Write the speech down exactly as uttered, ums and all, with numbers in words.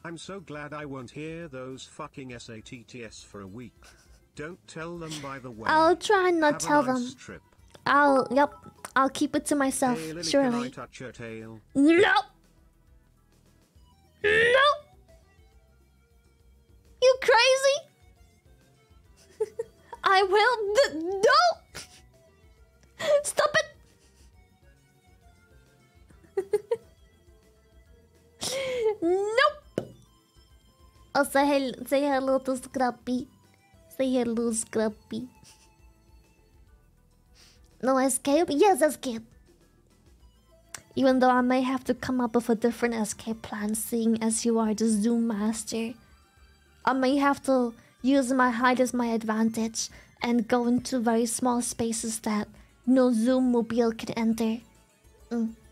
I'm so glad I won't hear those fucking SATTS for a week. Don't tell them, by the way. I'll try not Have tell a nice them. Trip. I'll, yep, I'll keep it to myself, Hey, Lily, surely. can I touch your tail? No! No! You crazy? I will. No! Stop it! Nope! I'll say, hel say hello to Scrappy. Say hello, Scrappy. No escape? Yes, escape! Even though I may have to come up with a different escape plan, seeing as you are the Zoom master. I may have to use my height as my advantage and go into very small spaces that no Zoom mobile can enter. Mm.